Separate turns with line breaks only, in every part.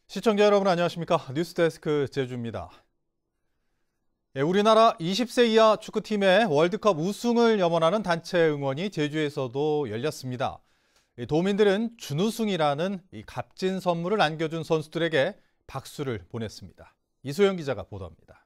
시청자 여러분 안녕하십니까? 뉴스데스크 제주입니다. 우리나라 20세 이하 축구팀의 월드컵 우승을 염원하는 단체 응원이 제주에서도 열렸습니다. 도민들은 준우승이라는 값진 선물을 안겨준 선수들에게 박수를 보냈습니다. 이소영 기자가 보도합니다.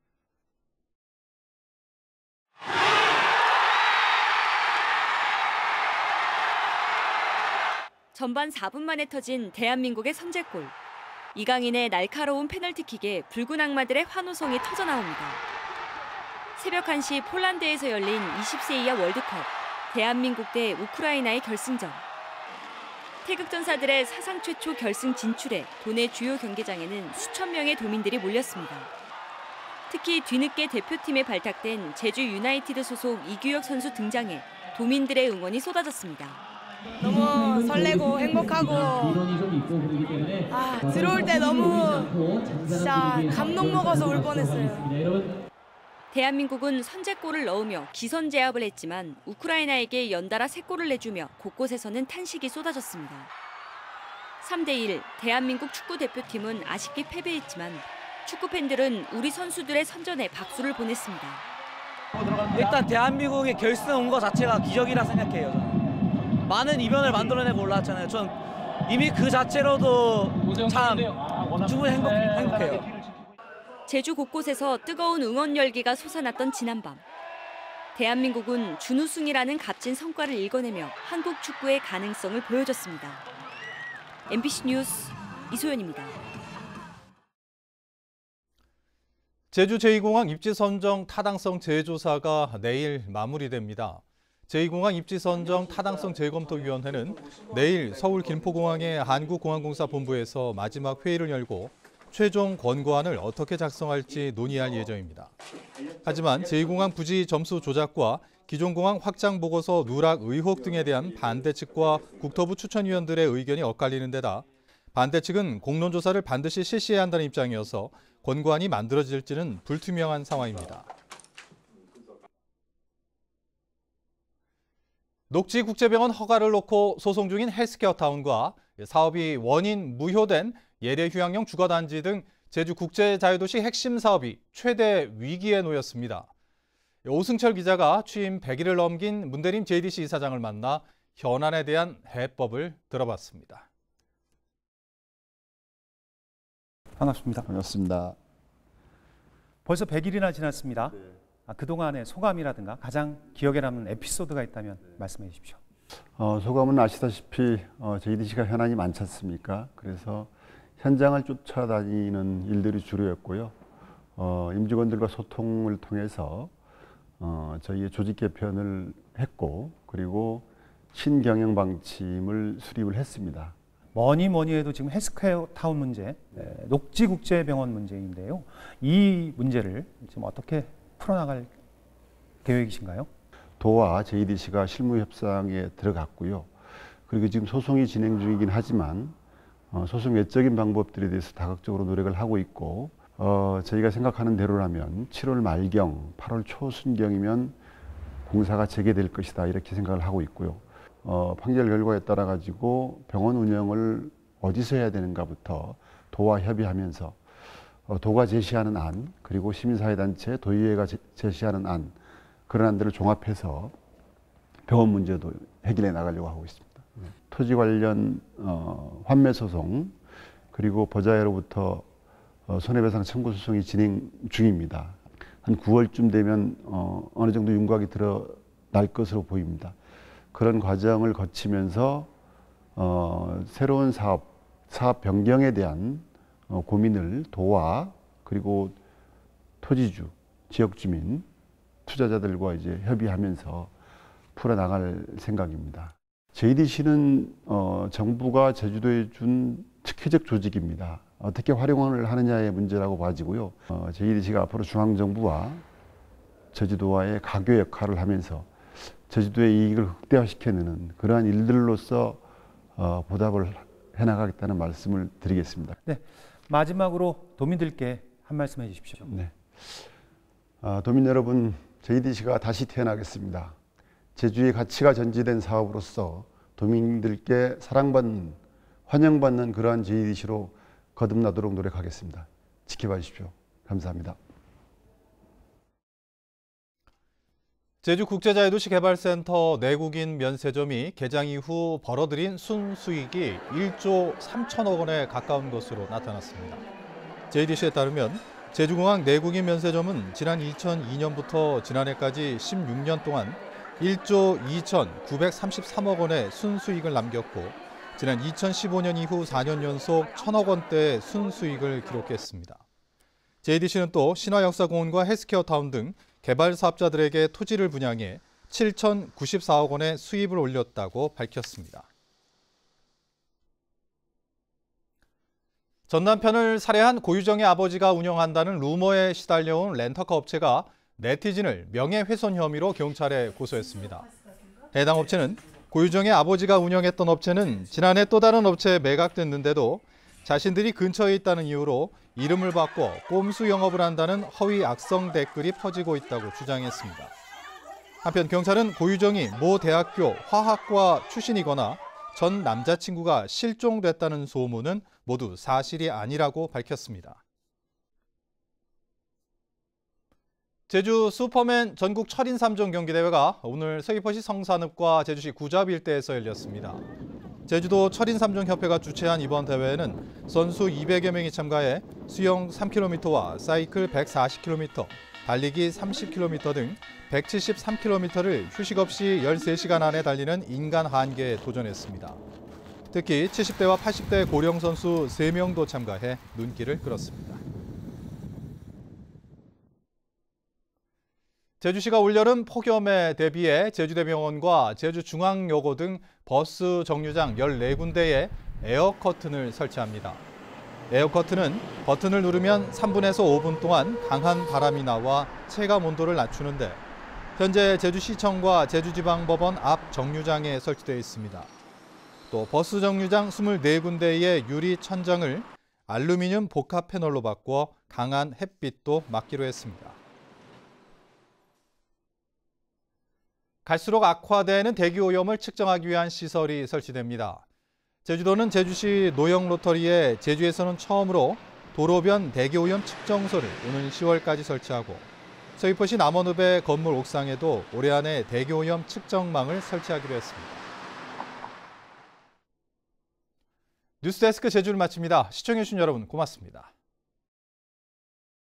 전반 4분 만에 터진 대한민국의 선제골. 이강인의 날카로운 페널티킥에 붉은 악마들의 환호성이 터져나옵니다. 새벽 1시 폴란드에서 열린 20세 이하 월드컵 대한민국 대 우크라이나의 결승전. 태극전사들의 사상 최초 결승 진출에 도내 주요 경기장에는 수천 명의 도민들이 몰렸습니다. 특히 뒤늦게 대표팀에 발탁된 제주 유나이티드 소속 이규혁 선수 등장에 도민들의 응원이 쏟아졌습니다.
너무 설레고 행복하고 들어올 때 너무 진짜 감동 먹어서 울 뻔했어요.
대한민국은 선제골을 넣으며 기선제압을 했지만 우크라이나에게 연달아 3골을 내주며 곳곳에서는 탄식이 쏟아졌습니다. 3대1 대한민국 축구대표팀은 아쉽게 패배했지만 축구팬들은 우리 선수들의 선전에 박수를 보냈습니다.
일단 대한민국의 결승 온 것 자체가 기적이라 생각해요. 저는. 많은 이변을 만들어내고 올라왔잖아요. 전 이미 그 자체로도 참 충분히 행복해요.
제주 곳곳에서 뜨거운 응원 열기가 솟아났던 지난밤. 대한민국은 준우승이라는 값진 성과를 일궈내며 한국 축구의 가능성을 보여줬습니다. MBC 뉴스 이소연입니다.
제주 제2공항 입지 선정 타당성 재조사가 내일 마무리됩니다. 제2공항 입지 선정 타당성 재검토위원회는 내일 서울 김포공항의 한국공항공사 본부에서 마지막 회의를 열고 최종 권고안을 어떻게 작성할지 논의할 예정입니다. 하지만 제2공항 부지 점수 조작과 기존공항 확장 보고서 누락 의혹 등에 대한 반대 측과 국토부 추천위원들의 의견이 엇갈리는 데다 반대 측은 공론조사를 반드시 실시해야 한다는 입장이어서 권고안이 만들어질지는 불투명한 상황입니다. 녹지국제병원 허가를 놓고 소송 중인 헬스케어타운과 사업이 원인 무효된 예대휴양용 주거단지 등 제주국제자유도시 핵심 사업이 최대 위기에 놓였습니다. 오승철 기자가 취임 100일을 넘긴 문대림 JDC 이사장을 만나 현안에 대한 해법을 들어봤습니다.
반갑습니다.
반갑습니다.
벌써 100일이나 지났습니다. 그동안의 소감이라든가 가장 기억에 남는 에피소드가 있다면 말씀해 주십시오.
소감은 아시다시피 JDC가 현안이 많지 않습니까? 그래서 현장을 쫓아다니는 일들이 주로였고요. 임직원들과 소통을 통해서 저희의 조직 개편을 했고 그리고 신경영 방침을 수립을 했습니다.
뭐니 해도 지금 헬스케어타운 문제, 녹지국제병원 문제인데요. 이 문제를 지금 어떻게 풀어나갈 계획이신가요?
도와 JDC가 실무 협상에 들어갔고요. 그리고 지금 소송이 진행 중이긴 하지만 소송 외적인 방법들에 대해서 다각적으로 노력을 하고 있고 저희가 생각하는 대로라면 7월 말경, 8월 초순경이면 공사가 재개될 것이다 이렇게 생각을 하고 있고요. 판결 결과에 따라 가지고 병원 운영을 어디서 해야 되는가부터 도와 협의하면서 도가 제시하는 안 그리고 시민사회단체 도의회가 제시하는 안 그런 안들을 종합해서 병원 문제도 해결해 나가려고 하고 있습니다. 토지 관련 환매 소송 그리고 보자회로부터 손해배상 청구 소송이 진행 중입니다. 한 9월쯤 되면 어느 정도 윤곽이 드러날 것으로 보입니다. 그런 과정을 거치면서 새로운 사업 변경에 대한 고민을 도와 그리고 토지주, 지역주민, 투자자들과 이제 협의하면서 풀어나갈 생각입니다. JDC는 정부가 제주도에 준 특혜적 조직입니다. 어떻게 활용을 하느냐의 문제라고 봐지고요. JDC가 앞으로 중앙정부와 제주도와의 가교 역할을 하면서 제주도의 이익을 극대화시켜내는 그러한 일들로서 보답을 해나가겠다는 말씀을 드리겠습니다.
네, 마지막으로 도민들께 한 말씀 해주십시오.
네, 도민 여러분, JDC가 다시 태어나겠습니다. 제주의 가치가 전제된 사업으로서 도민들께 사랑받는, 환영받는 그러한 JDC로 거듭나도록 노력하겠습니다. 지켜봐 주십시오. 감사합니다.
제주국제자유도시개발센터 내국인 면세점이 개장 이후 벌어들인 순수익이 1조 3천억 원에 가까운 것으로 나타났습니다. JDC에 따르면 제주공항 내국인 면세점은 지난 2002년부터 지난해까지 16년 동안 1조 2,933억 원의 순수익을 남겼고 지난 2015년 이후 4년 연속 1,000억 원대의 순수익을 기록했습니다. JDC는 또 신화역사공원과 헬스케어타운 등 개발 사업자들에게 토지를 분양해 7,094억 원의 수입을 올렸다고 밝혔습니다. 전 남편을 살해한 고유정의 아버지가 운영한다는 루머에 시달려온 렌터카 업체가 네티즌을 명예훼손 혐의로 경찰에 고소했습니다. 해당 업체는 고유정의 아버지가 운영했던 업체는 지난해 또 다른 업체에 매각됐는데도 자신들이 근처에 있다는 이유로 이름을 바꿔 꼼수 영업을 한다는 허위 악성 댓글이 퍼지고 있다고 주장했습니다. 한편 경찰은 고유정이 모 대학교 화학과 출신이거나 전 남자친구가 실종됐다는 소문은 모두 사실이 아니라고 밝혔습니다. 제주 슈퍼맨 전국 철인 3종 경기대회가 오늘 서귀포시 성산읍과 제주시 구잡 일대에서 열렸습니다. 제주도 철인 3종 협회가 주최한 이번 대회에는 선수 200여 명이 참가해 수영 3km와 사이클 140km, 달리기 30km 등 173km를 휴식 없이 13시간 안에 달리는 인간 한계에 도전했습니다. 특히 70대와 80대 고령 선수 3명도 참가해 눈길을 끌었습니다. 제주시가 올여름 폭염에 대비해 제주대병원과 제주중앙여고 등 버스 정류장 14군데에 에어커튼을 설치합니다. 에어커튼은 버튼을 누르면 3분에서 5분 동안 강한 바람이 나와 체감 온도를 낮추는데 현재 제주시청과 제주지방법원 앞 정류장에 설치되어 있습니다. 또 버스 정류장 24군데의 유리 천장을 알루미늄 복합 패널로 바꿔 강한 햇빛도 막기로 했습니다. 갈수록 악화되는 대기오염을 측정하기 위한 시설이 설치됩니다. 제주도는 제주시 노영로터리에 제주에서는 처음으로 도로변 대기오염 측정소를 오는 10월까지 설치하고 서귀포시 남원읍의 건물 옥상에도 올해 안에 대기오염 측정망을 설치하기로 했습니다. 뉴스데스크 제주를 마칩니다. 시청해주신 여러분 고맙습니다.